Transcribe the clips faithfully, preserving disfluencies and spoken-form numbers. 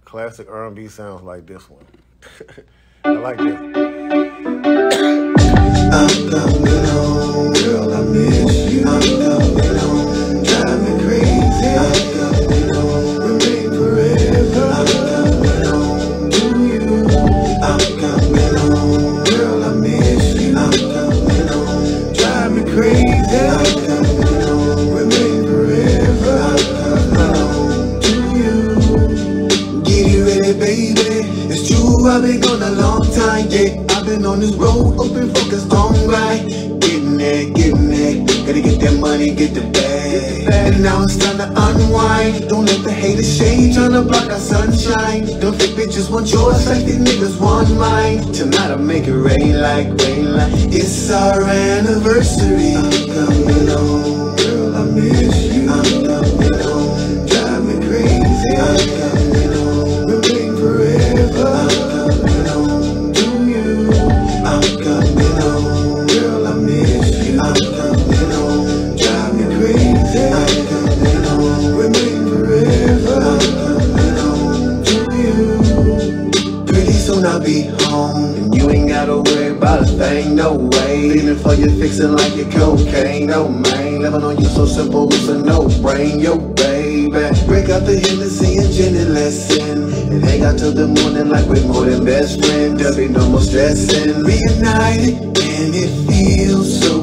Classic R and B sounds like this one. I like this. I'm coming home, girl, I miss you. I'm coming home, drive me crazy. I'm coming home, remain forever. I'm coming home to you. I'm coming home, girl, I miss you. I'm coming home, drive me crazy. I'm coming home, remain forever. I'm coming home to you. Get you ready, baby. It's true, I've been gone a long time, yeah. I've been on this road, open, focused, don't right. Getting there, getting there. Gotta get that money, get the bag. And now it's time to unwind. Don't let the haters shade, tryna block our sunshine. Don't fake bitches want yours like the niggas want mine. Tonight I'll make it rain like, rain like. It's our anniversary. I'm coming home, girl, I miss you. I'm coming home, drive me crazy. I'm coming home, remain forever. I'm coming home to you. I'm coming home, girl, I miss you. I'm coming home, drive me crazy. I'm coming home, remain forever. I'm coming home to you. Pretty soon I'll be home, and you ain't gotta worry about a thing, no way. Feeling for you, fixing like your cocaine, no man. Living on you so simple, it's a no-brain, yo baby. Break out the Hennessy and gin and lesson, and hang out till the morning like we're more than best friends. There'll be no more stressing. Reunited, and it feels so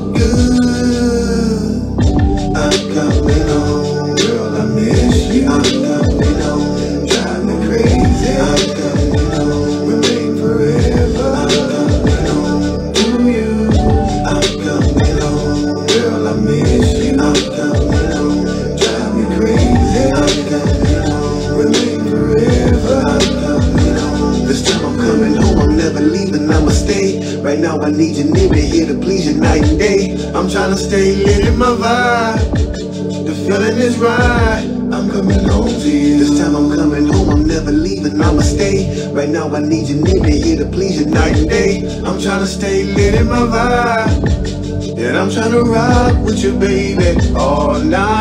good. I'm coming home, girl, I miss you. I'm coming home, drive me crazy. I'm coming home, remain forever. I'm coming home to you. I'm coming home, girl, I miss you. I'm coming home, drive me crazy. I'm coming home, remain forever. I'm coming home. This time I'm coming home, I'm never leaving, I'ma stay. Right now I need you near me, here to please you night and day. I'm trying to stay lit in my vibe. The feeling is right, I'm coming home to you. This time I'm coming home, I'm never leaving, I'ma stay. Right now I need you near me, here to please you night and day. I'm trying to stay lit in my vibe, and I'm trying to rock with you, baby, all night.